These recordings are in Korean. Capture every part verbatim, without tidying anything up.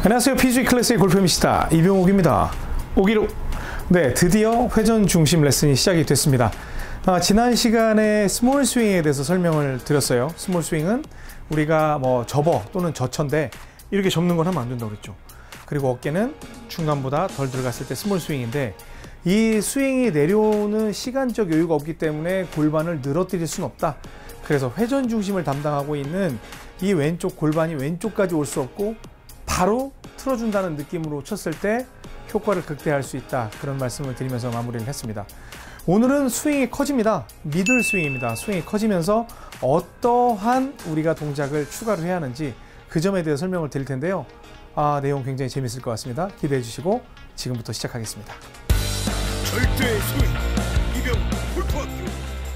안녕하세요. 피지에이 클래스의 골프미스터 이병옥입니다. 오기로 네, 드디어 회전 중심 레슨이 시작이 됐습니다. 아, 지난 시간에 스몰 스윙에 대해서 설명을 드렸어요. 스몰 스윙은 우리가 뭐 접어 또는 저천데 이렇게 접는 건 하면 안 된다고 그랬죠. 그리고 어깨는 중간보다 덜 들어갔을 때 스몰 스윙인데, 이 스윙이 내려오는 시간적 여유가 없기 때문에 골반을 늘어뜨릴 수는 없다. 그래서 회전 중심을 담당하고 있는 이 왼쪽 골반이 왼쪽까지 올 수 없고 바로 틀어준다는 느낌으로 쳤을 때 효과를 극대화할 수 있다. 그런 말씀을 드리면서 마무리를 했습니다. 오늘은 스윙이 커집니다. 미들 스윙입니다. 스윙이 커지면서 어떠한 우리가 동작을 추가를 해야 하는지 그 점에 대해 설명을 드릴 텐데요. 아, 내용 굉장히 재밌을 것 같습니다. 기대해 주시고 지금부터 시작하겠습니다. 절대 스윙 이병옥 골프학교.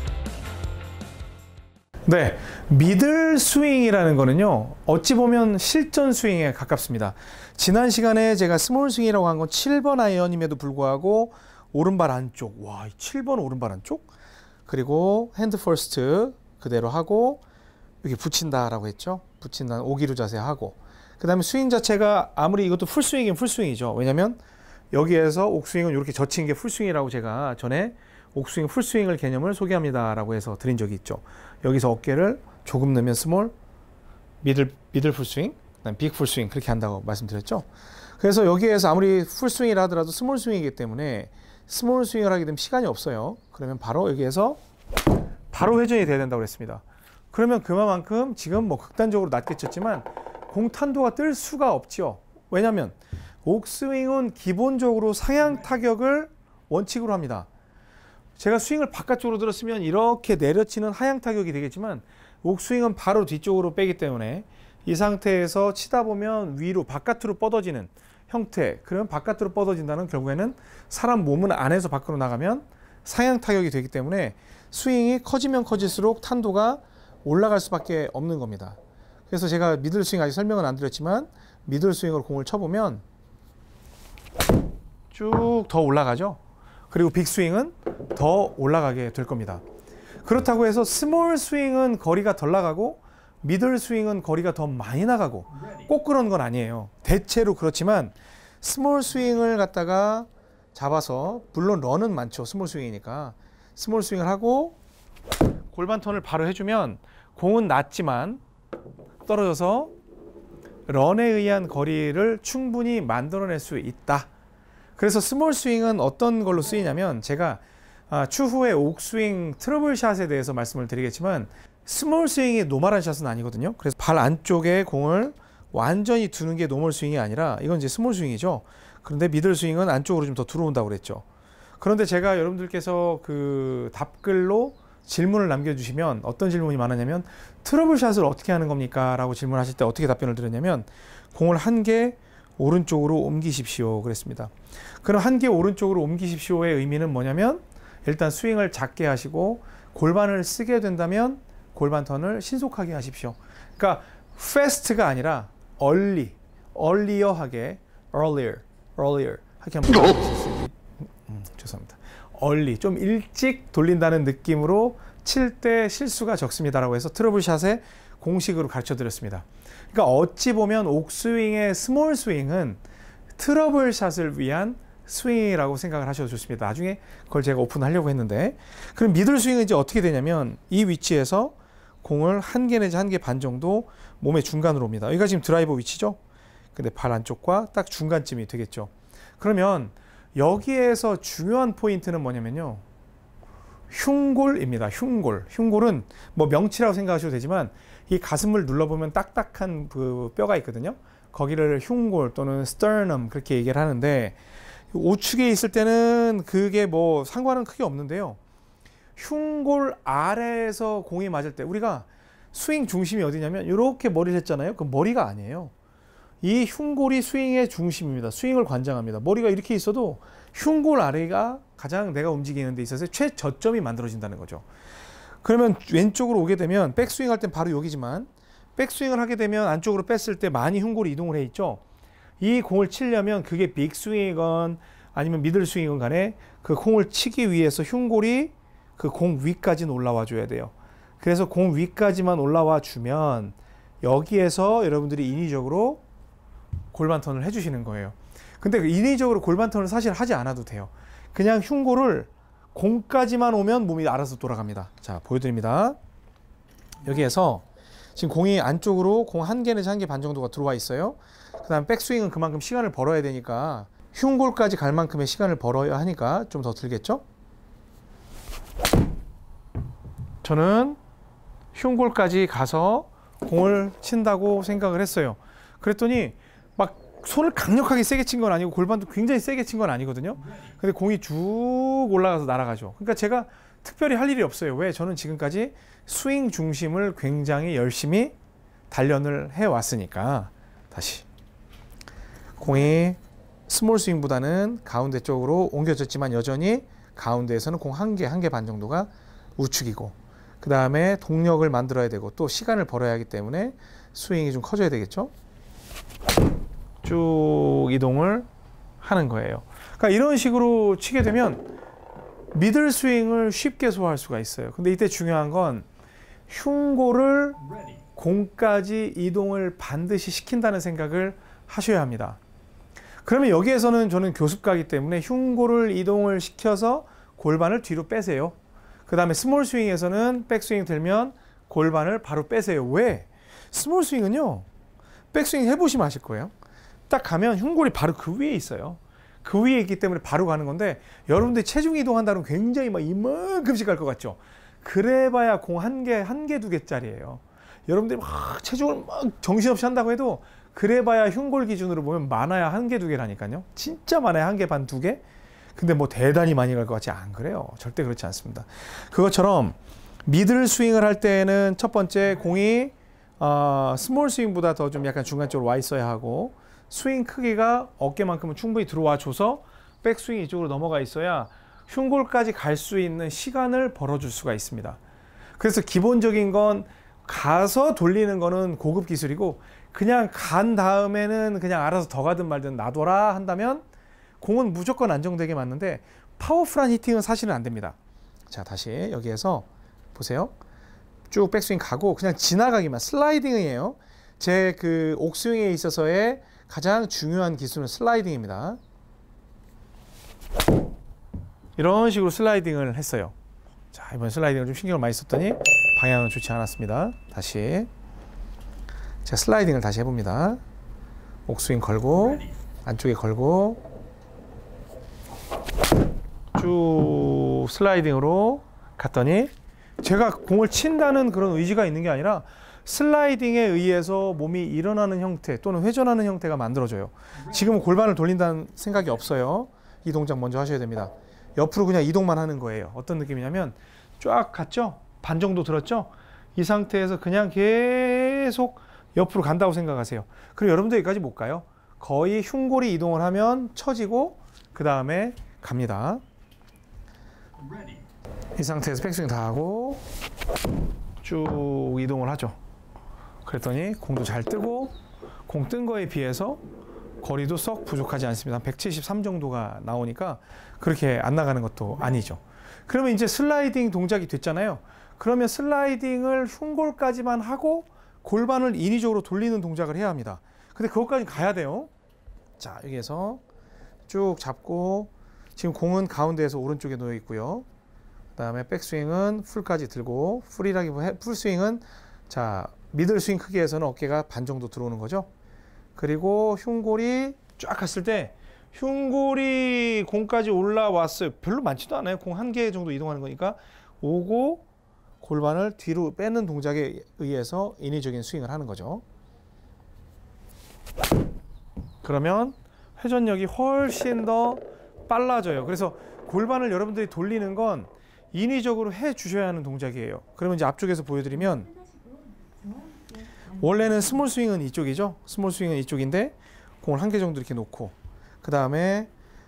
네, 미들 스윙이라는 거는요, 어찌 보면 실전 스윙에 가깝습니다. 지난 시간에 제가 스몰 스윙이라고 한 건 칠 번 아이언임에도 불구하고 오른발 안쪽, 와, 칠 번 오른발 안쪽, 그리고 핸드 퍼스트 그대로 하고 이렇게 붙인다라고 했죠. 붙인다는 오기루 자세 하고, 그 다음에 스윙 자체가 아무리 이것도 풀스윙이면 풀스윙이죠. 왜냐면 여기에서 옥스윙은 이렇게 젖힌 게 풀스윙이라고 제가 전에 옥스윙, 풀스윙을 개념을 소개합니다 라고 해서 드린 적이 있죠. 여기서 어깨를 조금 넣으면 스몰, 미들, 미들 풀스윙, 그다음 빅 풀스윙 그렇게 한다고 말씀드렸죠. 그래서 여기에서 아무리 풀스윙이라 하더라도 스몰 스윙이기 때문에 스몰 스윙을 하게 되면 시간이 없어요. 그러면 바로 여기에서 바로 회전이 돼야 된다고 그랬습니다. 그러면 그만큼 지금 뭐 극단적으로 낮게 쳤지만 공 탄도가 뜰 수가 없죠. 왜냐하면 옥스윙은 기본적으로 상향 타격을 원칙으로 합니다. 제가 스윙을 바깥쪽으로 들었으면 이렇게 내려치는 하향 타격이 되겠지만 옥스윙은 바로 뒤쪽으로 빼기 때문에 이 상태에서 치다 보면 위로 바깥으로 뻗어지는 형태, 그러면 바깥으로 뻗어진다는 결국에는 사람 몸은 안에서 밖으로 나가면 상향 타격이 되기 때문에 스윙이 커지면 커질수록 탄도가 올라갈 수밖에 없는 겁니다. 그래서 제가 미들 스윙 아직 설명은 안 드렸지만 미들 스윙으로 공을 쳐보면 쭉 더 올라가죠. 그리고 빅 스윙은 더 올라가게 될 겁니다. 그렇다고 해서 스몰 스윙은 거리가 덜 나가고 미들 스윙은 거리가 더 많이 나가고 꼭 그런 건 아니에요. 대체로 그렇지만 스몰 스윙을 갖다가 잡아서, 물론 런은 많죠. 스몰 스윙이니까 스몰 스윙을 하고 골반 턴을 바로 해주면 공은 낮지만 떨어져서 런에 의한 거리를 충분히 만들어낼 수 있다. 그래서 스몰 스윙은 어떤 걸로 쓰이냐면, 제가 아, 추후에 옥스윙 트러블 샷에 대해서 말씀을 드리겠지만 스몰 스윙이 노멀한 샷은 아니거든요. 그래서 발 안쪽에 공을 완전히 두는 게 노멀 스윙이 아니라 이건 이제 스몰 스윙이죠. 그런데 미들 스윙은 안쪽으로 좀 더 들어온다고 그랬죠. 그런데 제가 여러분들께서 그 답글로 질문을 남겨주시면 어떤 질문이 많았냐면, 트러블 샷을 어떻게 하는 겁니까? 라고 질문하실 때 어떻게 답변을 드렸냐면, 공을 한 개 오른쪽으로 옮기십시오 그랬습니다. 그럼 한 개 오른쪽으로 옮기십시오의 의미는 뭐냐면, 일단 스윙을 작게 하시고 골반을 쓰게 된다면 골반 턴을 신속하게 하십시오. 그러니까 fast가 아니라 early, earlier하게, earlier, earlier 하게 한번 해주실 음, 죄송합니다. early, 좀 일찍 돌린다는 느낌으로 칠 때 실수가 적습니다라고 해서 트러블샷의 공식으로 가르쳐 드렸습니다. 그러니까 어찌 보면 옥스윙의 스몰 스윙은 트러블샷을 위한 스윙이라고 생각을 하셔도 좋습니다. 나중에 그걸 제가 오픈하려고 했는데, 그럼 미들 스윙은 이제 어떻게 되냐면 이 위치에서 공을 한 개 내지 한 개 반 정도 몸의 중간으로 옵니다. 여기가 지금 드라이버 위치죠. 근데 발 안쪽과 딱 중간쯤이 되겠죠. 그러면 여기에서 중요한 포인트는 뭐냐면요, 흉골입니다. 흉골. 흉골은 뭐 명치라고 생각하셔도 되지만 이 가슴을 눌러보면 딱딱한 그 뼈가 있거든요. 거기를 흉골 또는 sternum 그렇게 얘기를 하는데, 우측에 있을 때는 그게 뭐 상관은 크게 없는데요. 흉골 아래에서 공이 맞을 때 우리가 스윙 중심이 어디냐면 이렇게 머리를 했잖아요. 그 머리가 아니에요. 이 흉골이 스윙의 중심입니다. 스윙을 관장합니다. 머리가 이렇게 있어도 흉골 아래가 가장 내가 움직이는 데 있어서 최저점이 만들어진다는 거죠. 그러면 왼쪽으로 오게 되면 백스윙 할 땐 바로 여기지만 백스윙을 하게 되면 안쪽으로 뺐을 때 많이 흉골이 이동을 해 있죠. 이 공을 치려면 그게 빅 스윙이건 아니면 미들 스윙이건 간에 그 공을 치기 위해서 흉골이 그 공 위까지는 올라와 줘야 돼요. 그래서 공 위까지만 올라와 주면 여기에서 여러분들이 인위적으로 골반 턴을 해주시는 거예요. 근데 인위적으로 골반 턴을 사실 하지 않아도 돼요. 그냥 흉골을 공까지만 오면 몸이 알아서 돌아갑니다. 자, 보여드립니다. 여기에서 지금 공이 안쪽으로 공 한 개 내지 한 개 반 정도가 들어와 있어요. 그 다음 백스윙은 그만큼 시간을 벌어야 되니까 흉골까지 갈 만큼의 시간을 벌어야 하니까 좀 더 들겠죠? 저는 흉골까지 가서 공을 친다고 생각을 했어요. 그랬더니 막 손을 강력하게 세게 친 건 아니고 골반도 굉장히 세게 친 건 아니거든요. 근데 공이 쭉 올라가서 날아가죠. 그러니까 제가 특별히 할 일이 없어요. 왜? 저는 지금까지 스윙 중심을 굉장히 열심히 단련을 해왔으니까. 다시 공이 스몰 스윙보다는 가운데 쪽으로 옮겨졌지만 여전히 가운데에서는 공 한 개, 한 개 반 정도가 우측이고, 그 다음에 동력을 만들어야 되고 또 시간을 벌어야 하기 때문에 스윙이 좀 커져야 되겠죠. 쭉 이동을 하는 거예요. 그러니까 이런 식으로 치게 되면 미들 스윙을 쉽게 소화할 수가 있어요. 근데 이때 중요한 건 흉골을 공까지 이동을 반드시 시킨다는 생각을 하셔야 합니다. 그러면 여기에서는 저는 교습가이기 때문에 흉골을 이동을 시켜서 골반을 뒤로 빼세요. 그 다음에 스몰 스윙에서는 백스윙 들면 골반을 바로 빼세요. 왜? 스몰 스윙은요, 백스윙 해보시면 아실 거예요. 딱 가면 흉골이 바로 그 위에 있어요. 그 위에 있기 때문에 바로 가는 건데, 여러분들이 체중 이동한다면 굉장히 막 이만큼씩 갈 것 같죠? 그래봐야 공 한 개, 한 개, 두 개짜리예요. 여러분들이 막 체중을 막 정신없이 한다고 해도 그래봐야 흉골 기준으로 보면 많아야 한 개, 두 개라니까요. 진짜 많아야 한 개 반, 두 개? 근데 뭐 대단히 많이 갈 것 같지 안 그래요. 절대 그렇지 않습니다. 그것처럼 미들 스윙을 할 때는 첫 번째 공이 어, 스몰 스윙보다 더 좀 약간 중간 쪽으로 와 있어야 하고, 스윙 크기가 어깨만큼은 충분히 들어와 줘서 백스윙이 이쪽으로 넘어가 있어야 흉골까지 갈 수 있는 시간을 벌어줄 수가 있습니다. 그래서 기본적인 건 가서 돌리는 거는 고급 기술이고, 그냥 간 다음에는 그냥 알아서 더 가든 말든 놔둬라 한다면 공은 무조건 안정되게 맞는데 파워풀한 히팅은 사실은 안 됩니다. 자, 다시 여기에서 보세요. 쭉 백스윙 가고 그냥 지나가기만, 슬라이딩이에요. 제 그 옥스윙에 있어서의 가장 중요한 기술은 슬라이딩입니다. 이런 식으로 슬라이딩을 했어요. 자, 이번 슬라이딩을 좀 신경을 많이 썼더니 방향은 좋지 않았습니다. 다시 제가 슬라이딩을 다시 해봅니다. 옥스윙 걸고 안쪽에 걸고 쭉 슬라이딩으로 갔더니, 제가 공을 친다는 그런 의지가 있는 게 아니라 슬라이딩에 의해서 몸이 일어나는 형태 또는 회전하는 형태가 만들어져요. 지금은 골반을 돌린다는 생각이 없어요. 이 동작 먼저 하셔야 됩니다. 옆으로 그냥 이동만 하는 거예요. 어떤 느낌이냐면 쫙 갔죠? 반 정도 들었죠? 이 상태에서 그냥 계속 옆으로 간다고 생각하세요. 그리고 여러분들 여기까지 못 가요. 거의 흉골이 이동을 하면 처지고 그 다음에 갑니다. 이 상태에서 백스윙 다 하고 쭉 이동을 하죠. 그랬더니 공도 잘 뜨고, 공 뜬 거에 비해서 거리도 썩 부족하지 않습니다. 한 백칠십삼 정도가 나오니까 그렇게 안 나가는 것도 아니죠. 그러면 이제 슬라이딩 동작이 됐잖아요. 그러면 슬라이딩을 흉골까지만 하고 골반을 인위적으로 돌리는 동작을 해야 합니다. 근데 그것까지 가야 돼요. 자, 여기에서 쭉 잡고, 지금 공은 가운데에서 오른쪽에 놓여 있고요. 그 다음에 백스윙은 풀까지 들고, 풀이라기보다 풀스윙은 자 미들 스윙 크기에서는 어깨가 반 정도 들어오는 거죠. 그리고 흉골이 쫙 갔을 때 흉골이 공까지 올라왔어요. 별로 많지도 않아요. 공 한 개 정도 이동하는 거니까 오고 골반을 뒤로 빼는 동작에 의해서 인위적인 스윙을 하는 거죠. 그러면 회전력이 훨씬 더 빨라져요. 그래서 골반을 여러분들이 돌리는 건 인위적으로 해 주셔야 하는 동작이에요. 그러면 이제 앞쪽에서 보여드리면, 원래는 스몰 스윙은 이쪽이죠. 스몰 스윙은 이쪽인데 공을 한 개 정도 이렇게 놓고, 그 다음에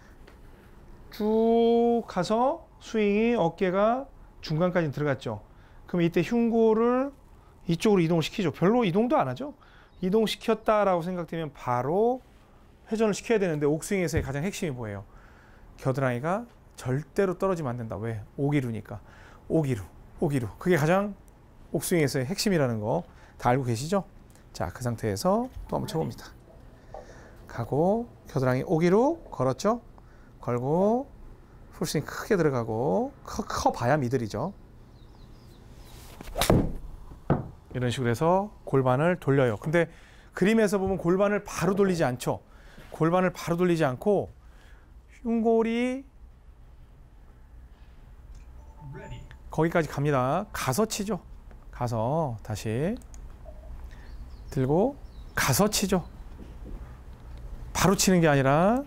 쭉 가서 스윙이 어깨가 중간까지 들어갔죠. 그럼 이때 흉골을 이쪽으로 이동을 시키죠. 별로 이동도 안 하죠. 이동시켰다라고 생각되면 바로 회전을 시켜야 되는데, 옥스윙에서의 가장 핵심이 뭐예요? 겨드랑이가 절대로 떨어지면 안 된다. 왜? 오기루니까. 오기루, 오기루. 그게 가장 옥스윙에서의 핵심이라는 거 다 알고 계시죠? 자, 그 상태에서 또 한번 쳐봅니다. 가고 겨드랑이 오기로 걸었죠. 걸고 풀스윙 크게 들어가고 커, 커 봐야 미들이죠. 이런 식으로 해서 골반을 돌려요. 근데 그림에서 보면 골반을 바로 돌리지 않죠. 골반을 바로 돌리지 않고 흉골이 거기까지 갑니다. 가서 치죠. 가서 다시 들고 가서 치죠. 바로 치는 게 아니라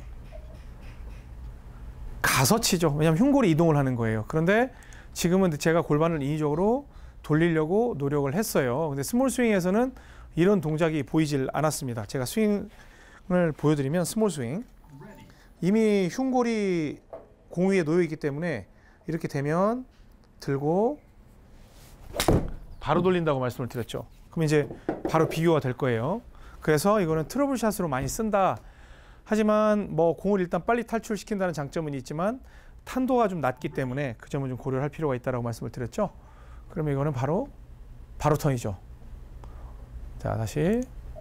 가서 치죠. 왜냐하면 흉골이 이동을 하는 거예요. 그런데 지금은 제가 골반을 인위적으로 돌리려고 노력을 했어요. 근데 스몰 스윙에서는 이런 동작이 보이질 않았습니다. 제가 스윙을 보여드리면 스몰 스윙. 이미 흉골이 공 위에 놓여 있기 때문에 이렇게 되면 들고 바로 돌린다고 말씀을 드렸죠. 그럼 이제 바로 비교가 될 거예요. 그래서 이거는 트러블샷으로 많이 쓴다. 하지만 뭐 공을 일단 빨리 탈출시킨다는 장점은 있지만 탄도가 좀 낮기 때문에 그 점은 좀 고려를 할 필요가 있다고 말씀을 드렸죠. 그러면 이거는 바로 바로 턴이죠. 자, 다시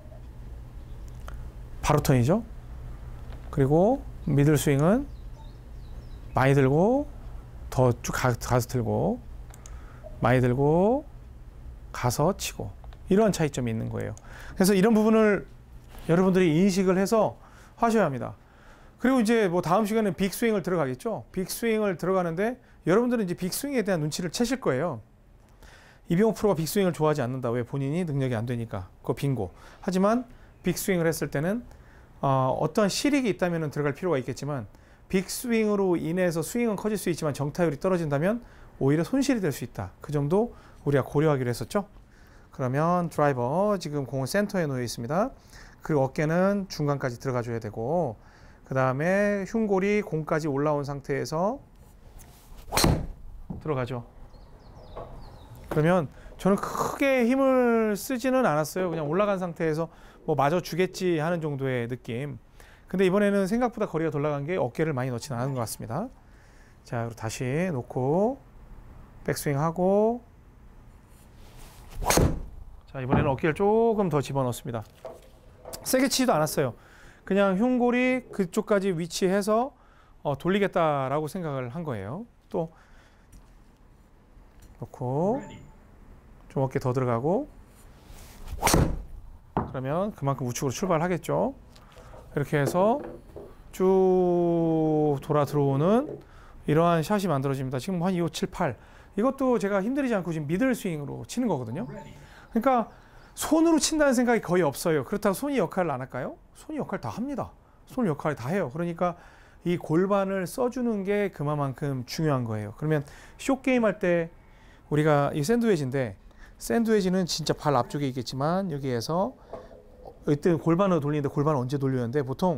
바로 턴이죠. 그리고 미들 스윙은 많이 들고 더 쭉 가서 들고 많이 들고 가서 치고 이런 차이점이 있는 거예요. 그래서 이런 부분을 여러분들이 인식을 해서 하셔야 합니다. 그리고 이제 뭐 다음 시간에 빅스윙을 들어가겠죠. 빅스윙을 들어가는데 여러분들은 이제 빅스윙에 대한 눈치를 채실 거예요. 이병호 프로가 빅스윙을 좋아하지 않는다. 왜? 본인이 능력이 안 되니까. 그거 빙고. 하지만 빅스윙을 했을 때는 어, 어떤 실익이 있다면 들어갈 필요가 있겠지만 빅스윙으로 인해서 스윙은 커질 수 있지만 정타율이 떨어진다면 오히려 손실이 될 수 있다. 그 점도 우리가 고려하기로 했었죠. 그러면 드라이버 지금 공은 센터에 놓여 있습니다. 그리고 어깨는 중간까지 들어가 줘야 되고 그 다음에 흉골이 공까지 올라온 상태에서 들어가죠. 그러면 저는 크게 힘을 쓰지는 않았어요. 그냥 올라간 상태에서 뭐 마저 주겠지 하는 정도의 느낌. 근데 이번에는 생각보다 거리가 덜 나간 게 어깨를 많이 넣지는 않은 것 같습니다. 자, 그리고 다시 놓고 백스윙 하고 자, 이번에는 어깨를 조금 더 집어넣습니다. 세게 치지도 않았어요. 그냥 흉골이 그쪽까지 위치해서 어, 돌리겠다라고 생각을 한 거예요. 또 놓고 좀 어깨 더 들어가고 그러면 그만큼 우측으로 출발하겠죠. 이렇게 해서 쭉 돌아 들어오는 이러한 샷이 만들어집니다. 지금 한 이, 오, 칠, 팔 이것도 제가 힘들이지 않고 지금 미들 스윙으로 치는 거거든요. 그러니까 손으로 친다는 생각이 거의 없어요. 그렇다고 손이 역할을 안 할까요? 손이 역할 다 합니다. 손 역할 다 해요. 그러니까 이 골반을 써주는 게 그만큼 중요한 거예요. 그러면 숏게임 할 때 우리가 이 샌드웨지인데 샌드웨지는 진짜 발 앞쪽에 있겠지만 여기에서 이때 골반으로 돌리는데 골반을 언제 돌리는데 보통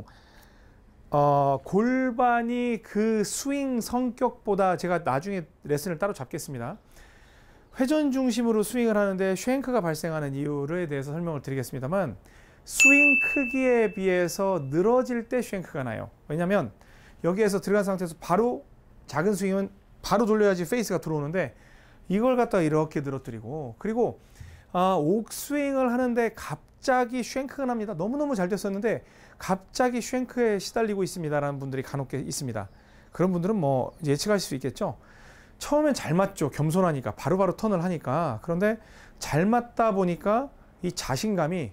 어, 골반이 그 스윙 성격보다 제가 나중에 레슨을 따로 잡겠습니다. 회전 중심으로 스윙을 하는데 쉔크가 발생하는 이유에 대해서 설명을 드리겠습니다만 스윙 크기에 비해서 늘어질 때 쉔크가 나요. 왜냐하면 여기에서 들어간 상태에서 바로 작은 스윙은 바로 돌려야지 페이스가 들어오는데 이걸 갖다가 이렇게 늘어뜨리고 그리고 아, 옥스윙을 하는데 갑자기 쉔크가 납니다. 너무너무 잘 됐었는데 갑자기 쉔크에 시달리고 있습니다라는 분들이 간혹 있습니다. 그런 분들은 뭐 예측하실 수 있겠죠. 처음엔 잘 맞죠. 겸손하니까 바로바로 바로 턴을 하니까. 그런데 잘 맞다 보니까 이 자신감이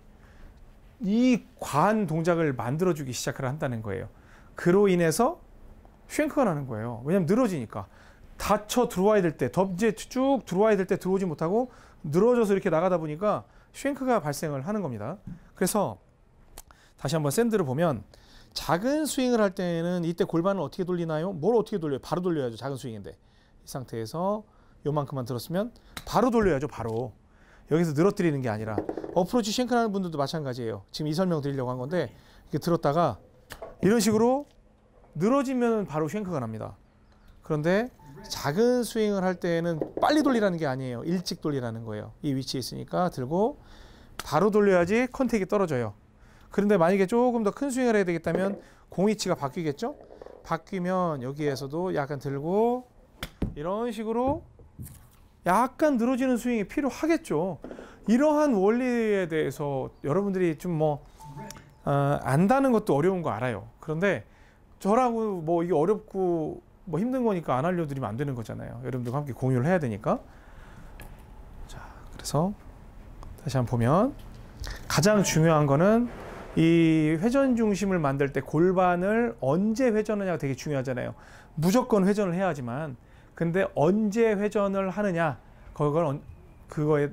이 과한 동작을 만들어주기 시작을 한다는 거예요. 그로 인해서 쉔크가 나는 거예요. 왜냐면 늘어지니까. 닫혀 들어와야 될 때, 이제 쭉 들어와야 될 때 들어오지 못하고 늘어져서 이렇게 나가다 보니까 쉔크가 발생을 하는 겁니다. 그래서 다시 한번 샌드를 보면 작은 스윙을 할 때는 이때 골반을 어떻게 돌리나요? 뭘 어떻게 돌려요? 바로 돌려야죠. 작은 스윙인데. 이 상태에서 요만큼만 들었으면 바로 돌려야죠. 바로. 여기서 늘어뜨리는 게 아니라 어프로치 쉔크 하는 분들도 마찬가지예요. 지금 이 설명 드리려고 한 건데 이렇게 들었다가 이런 식으로 늘어지면 바로 쉔크가 납니다. 그런데 작은 스윙을 할 때는 빨리 돌리라는 게 아니에요. 일찍 돌리라는 거예요. 이 위치에 있으니까 들고 바로 돌려야지 컨택이 떨어져요. 그런데 만약에 조금 더 큰 스윙을 해야 되겠다면 공 위치가 바뀌겠죠? 바뀌면 여기에서도 약간 들고 이런 식으로 약간 늘어지는 스윙이 필요하겠죠. 이러한 원리에 대해서 여러분들이 좀 뭐 어, 안다는 것도 어려운 거 알아요. 그런데 저라고 뭐 이게 어렵고 뭐 힘든 거니까 안 알려드리면 안 되는 거잖아요. 여러분들과 함께 공유를 해야 되니까. 자, 그래서 다시 한번 보면 가장 중요한 거는 이 회전 중심을 만들 때 골반을 언제 회전하냐가 되게 중요하잖아요. 무조건 회전을 해야 하지만 근데 언제 회전을 하느냐 그걸 그거에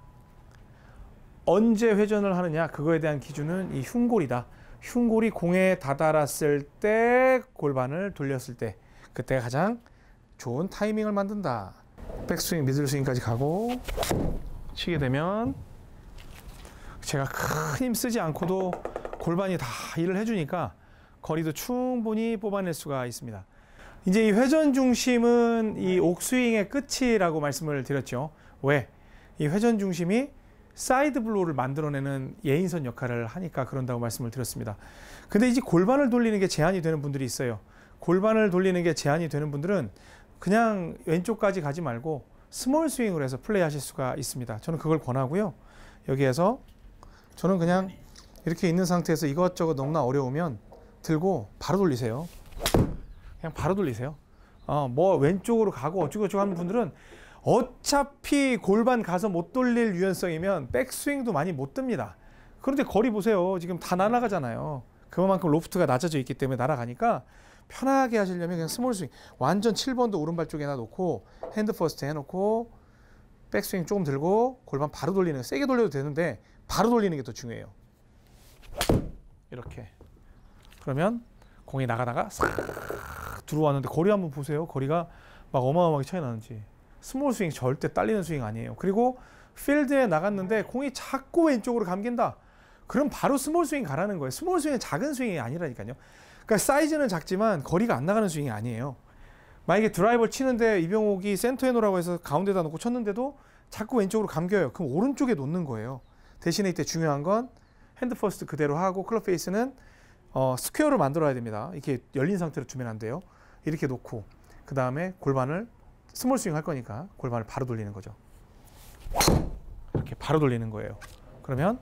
언제 회전을 하느냐 그거에 대한 기준은 이 흉골이다. 흉골이 공에 다다랐을 때 골반을 돌렸을 때 그때가 가장 좋은 타이밍을 만든다. 백스윙, 미들스윙까지 가고 치게 되면 제가 큰 힘 쓰지 않고도 골반이 다 일을 해주니까 거리도 충분히 뽑아낼 수가 있습니다. 이제 이 회전 중심은 이 옥스윙의 끝이라고 말씀을 드렸죠. 왜? 이 회전 중심이 사이드 블로우를 만들어내는 예인선 역할을 하니까 그런다고 말씀을 드렸습니다. 근데 이제 골반을 돌리는 게 제한이 되는 분들이 있어요. 골반을 돌리는 게 제한이 되는 분들은 그냥 왼쪽까지 가지 말고 스몰 스윙으로 해서 플레이 하실 수가 있습니다. 저는 그걸 권하고요. 여기에서 저는 그냥 이렇게 있는 상태에서 이것저것 너무나 어려우면 들고 바로 돌리세요. 그냥 바로 돌리세요. 어, 뭐 왼쪽으로 가고 어쩌고저쩌고 하는 분들은 어차피 골반 가서 못 돌릴 유연성이면 백스윙도 많이 못 듭니다. 그런데 거리 보세요. 지금 다 날아가잖아요. 그만큼 로프트가 낮아져 있기 때문에 날아가니까 편하게 하시려면 그냥 스몰 스윙 완전 칠 번도 오른발 쪽에나 놓고 핸드 퍼스트 해놓고 백스윙 조금 들고 골반 바로 돌리는 세게 돌려도 되는데 바로 돌리는 게 더 중요해요. 이렇게 그러면 공이 나가다가 싹 들어왔는데 거리 한번 보세요. 거리가 막 어마어마하게 차이 나는지. 스몰 스윙 절대 딸리는 스윙 아니에요. 그리고 필드에 나갔는데 공이 자꾸 왼쪽으로 감긴다. 그럼 바로 스몰 스윙 가라는 거예요. 스몰 스윙은 작은 스윙이 아니라니까요. 그러니까 사이즈는 작지만 거리가 안 나가는 스윙이 아니에요. 만약에 드라이버를 치는데 이병옥이 센터에 놓으라고 해서 가운데다 놓고 쳤는데도 자꾸 왼쪽으로 감겨요. 그럼 오른쪽에 놓는 거예요. 대신에 이때 중요한 건 핸드 퍼스트 그대로 하고 클럽 페이스는 어, 스퀘어를 만들어야 됩니다. 이렇게 열린 상태로 두면 안 돼요. 이렇게 놓고 그 다음에 골반을 스몰 스윙 할 거니까 골반을 바로 돌리는 거죠. 이렇게 바로 돌리는 거예요. 그러면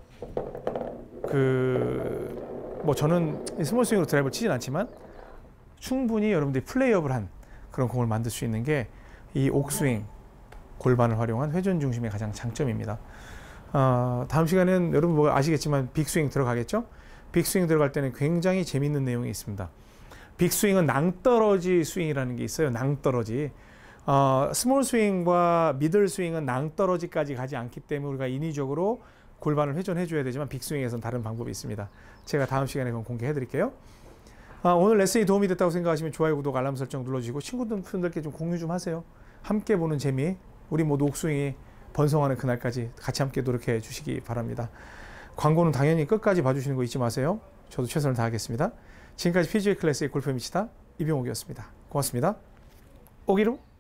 그 뭐 저는 스몰 스윙으로 드라이버를 치진 않지만 충분히 여러분들이 플레이업을 한 그런 공을 만들 수 있는 게 이 옥스윙 골반을 활용한 회전 중심의 가장 장점입니다. 어, 다음 시간에는 여러분 뭐 아시겠지만 빅스윙 들어가겠죠? 빅스윙 들어갈 때는 굉장히 재밌는 내용이 있습니다. 빅스윙은 낭떠러지 스윙이라는 게 있어요. 낭떠러지. 어, 스몰 스윙과 미들 스윙은 낭떠러지까지 가지 않기 때문에 우리가 인위적으로 골반을 회전해 줘야 되지만 빅스윙에서는 다른 방법이 있습니다. 제가 다음 시간에 그건 공개해 드릴게요. 아, 오늘 레슨이 도움이 됐다고 생각하시면 좋아요, 구독, 알람 설정 눌러주시고 친구들께 좀 공유 좀 하세요. 함께 보는 재미, 우리 모두 옥스윙이 번성하는 그날까지 같이 함께 노력해 주시기 바랍니다. 광고는 당연히 끝까지 봐주시는 거 잊지 마세요. 저도 최선을 다하겠습니다. 지금까지 피지에이 클래스의 골프 미치다 이병옥이었습니다. 고맙습니다. 오기로.